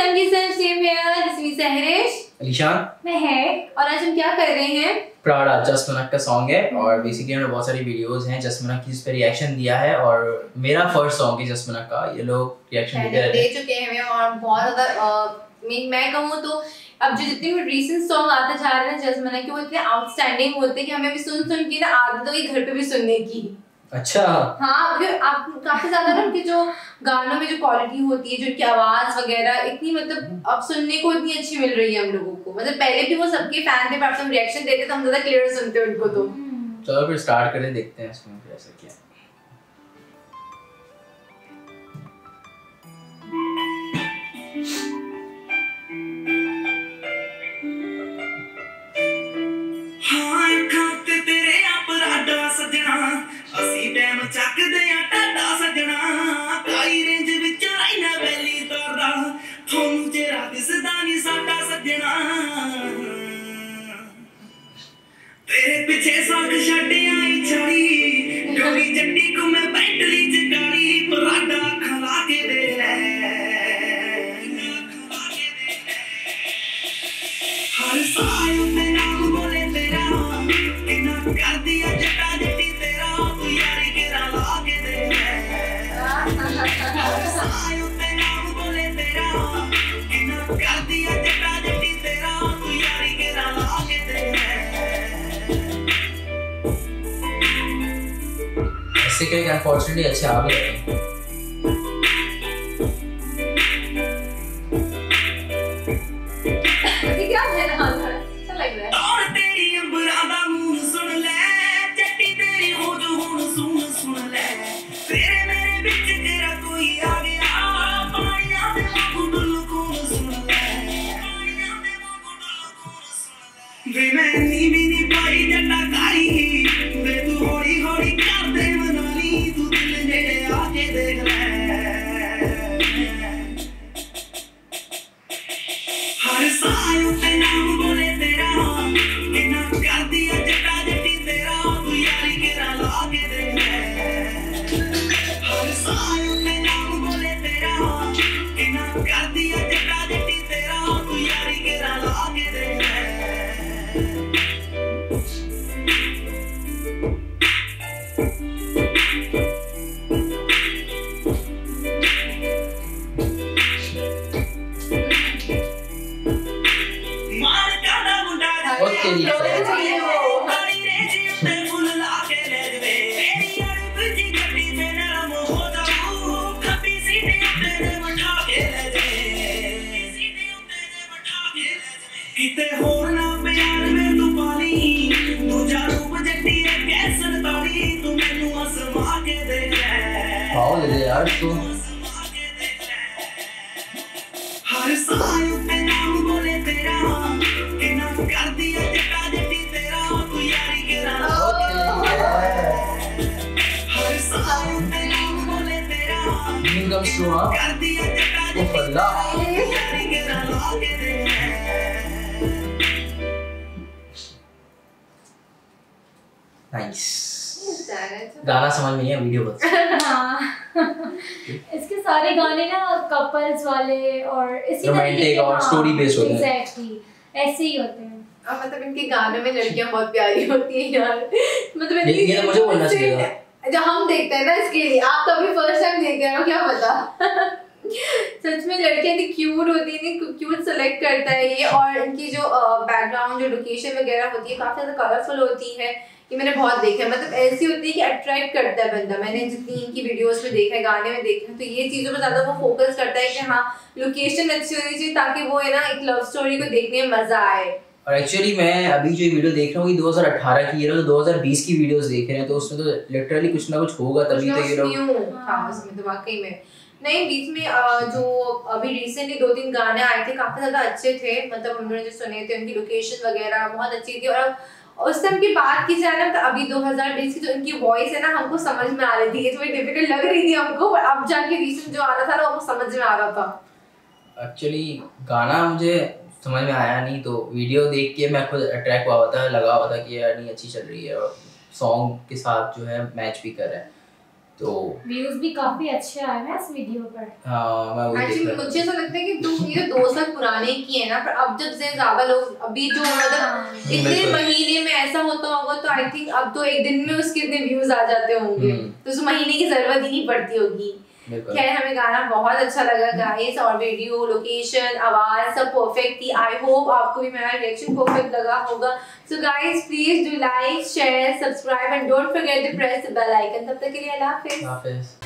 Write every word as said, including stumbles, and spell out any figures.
संगी संशीम है, जिसमें सहरिश, अलीशान, महक, और आज हम क्या कर रहे हैं? प्राड़ा जस्ट मनक का सॉन्ग है और बेसिकली हमने बहुत सारी वीडियोस हैं जस्ट मनक की, इस पे रिएक्शन दिया है और मेरा फर्स्ट सॉन्ग है जस्ट मनक का। ये लोग रिएक्शन दे चुके हैं हमें और बहुत ज्यादा मैं कहूँ तो अब जो जितने भी रीसेंट सॉन्ग आते जा रहे हैं जस्ट मनक के, वो इतने आउटस्टैंडिंग होते हैं कि हमें भी सुन सुन के ना आदत हो गई घर पे भी सुनने की। अच्छा हाँ, क्योंकि आप काफी ज्यादा ना उनके जो गानों में जो क्वालिटी होती है, जो उनकी आवाज वगैरह इतनी मतलब अब सुनने को इतनी अच्छी मिल रही है हम लोगों को। मतलब पहले भी वो सबके फैन थे, पर हम रिएक्शन देते तो हम ज्यादा क्लियर सुनते हैं उनको। तो चलो फिर स्टार्ट करें, देखते हैं इसमें कैसा क्या है। ਚੱਕਦੇ ਆ ਟਾਡਾ ਸਜਣਾ ਕਾਈ ਰੇਂਜ ਵਿੱਚ ਆਈਨਾ ਵੈਲੀ ਤੋਰਦਾ ਤੁਹਾਨੂੰ ਤੇਰਾ ਦਿਸਦਾ ਨਹੀਂ ਸਾਡਾ ਸਜਣਾ ਤੇਰੇ ਪਿੱਛੇ ਸਾਖ ਛੱਡ ਆਈ ਛੜੀ ਗੋਲੀ ਜੱਟੀ ਕੋ ਮੈਂ ਬੈਟਲੀ ਚ ਗਾੜੀ ਪਰਾਡਾ ਖਲਾ ਕੇ ਦੇ ਲੈ ਹਰ ਸਾਲ ਤੇ ਨਾਮ ਬੋਲੇ ਤੇਰਾ ਕਿੰਨਾ ਕਰ ਦਿਆ ਜੱਟਾ ਜੱਟੀ ਤੇਰਾ ਤੂੰ ਯਾਰੀ ਕਿਰਾ ਲਾ ਕੇ ਦੇ ਸਾਲ ਤੇ ਨਾਮ ਬੋਲੇ ਤੇਰਾ ਕਿੰਨਾ ਕਰ ਦਿਆ ਜੱਟਾ ਜੱਟੀ ਤੇਰਾ ਤੂੰ ਯਾਰੀ ਕਿਰਾ ਲਾ ਕੇ ਦੇ ऐसे कहीं अनफॉर्चुनेटली अच्छे आ भी रहे ये क्या है ना, अच्छा लग रहा है। और तेरी अंबरा दा मून सुन ले जट्टी तेरी हो जो हुन सुन सुन ले तेरे मेरे बिच तेरा कोई आ गया पानिया दे गुडल को सुन ले पानिया दे गुडल को सुन ले वे मैं नी भी नी पाई जट्टा कारी वे तू होड़ी होड़ी कर दे मनाली तू दिल नेड़े आके देख ले हर साल ते नाम बोले तेरा किन्ना कर दिया जट्टा जट्टी तेरा तू यारी केरा ला के दे हर साल ते नाम बोले तेरा किन्ना कर दिया जट्टा जट्टी तेरा तू यारी केरा ला के दे किते होर ना प्यार में तू पाली दूजा रूप जट्टी है कैसन ताली तू मैनू आसमा के देख ले पाओ ले यार तू हर साल पे नाम बोले तेरा किन्ना कर दिया जट्टा जट्टी तेरा तू यारी केरा हर साल पे नाम बोले तेरा इनकम स्लो कर दिया जट्टा जट्टी यारी केरा ला के दे नाइस गाना समझ में नहीं है, वीडियो बस इसके सारे गाने ना कपल्स वाले और इसी रोमांटिक और स्टोरी बेस्ड होते हैं। एग्जैक्टली ऐसे ही होते हैं। और मतलब इनके गानों में लड़कियां बहुत प्यारी होती हैं यार। मतलब ये, ये तो मुझे बोलना चाहिए जो हम देखते हैं ना, इसके लिए आप तो अभी फर्स्ट टाइम देख रहे हो, क्या पता सच में लड़कियां इतनी क्यूट होती है, क्यूट सेलेक्ट करता है ये। और इनकी जो बैकग्राउंड जो लोकेशन वगैरह होती है काफी ज्यादा कलरफुल होती है। ये मैंने बहुत देखा है, मतलब ऐसी होती है कि अट्रैक्ट करता है बंदा। मैंने जितनी इनकी वीडियोस में देखा है, गाने में देखा है, तो ये चीजों पर ज्यादा वो फोकस करता है कि हाँ लोकेशन अच्छी होनी चाहिए ताकि वो है ना एक लव स्टोरी को देखने में मजा आए। और एक्चुअली मैं अभी जो वीडियो देख रहा हूँ ये दो हज़ार अठारह की है, तो दो हज़ार बीस की वीडियोस देख रहे हैं, तो उसमें तो लिटरली कुछ ना कुछ होगा तभी तो ये लोग था उसमें। तो वाकई में नहीं, बीच में जो अभी रिसेंटली दो तीन गाने आए थे काफी ज्यादा अच्छे थे, मतलब हम लोगों ने जो सुने थे उनकी लोकेशन वगैरह बहुत अच्छी थी। और उस टाइम की बात की जाए ना तो अभी दो हज़ार बीस की जो इनकी वॉइस है ना हमको समझ में आ रही थी, ये थोड़ी डिफिकल्ट लग रही थी हमको, पर अब जाके रिसेंट जो आ रहा था ना वो समझ में आ रहा था। एक्चुअली गाना मुझे समझ में आया नहीं, तो वीडियो देख के मैं खुद अट्रैक्ट हुआ था, लगा हुआ था कि यार नहीं अच्छी चल रही है और सॉन्ग के साथ जो है मैच भी कर रहा है। तो व्यूज भी काफी अच्छे आए हैं इस वीडियो पर। हाँ मैं वही देख एक्चुअली रहा मुझे था। ऐसा लगता है कि तुम ये दो साल पुराने की है ना, पर अब जब से ज्यादा लोग अभी जो मतलब इतने बिल्कुल। महीने में ऐसा होता होगा तो आई थिंक अब तो एक दिन में उसके इतने व्यूज आ जाते होंगे, हम्म। तो उस महीने की जरूरत ही नहीं पड़ती होगी। बिल्कुल। खैर हमें गाना बहुत अच्छा लगा गाइस, और वीडियो, लोकेशन, आवाज सब परफेक्ट थी। आई होप आपको भी मेरा रिएक्शन परफेक्ट लगा होगा। So guys please do like, share, subscribe and don't forget to press the bell icon. तब तक के लिए अल्लाह हाफिज़। हाफिज़।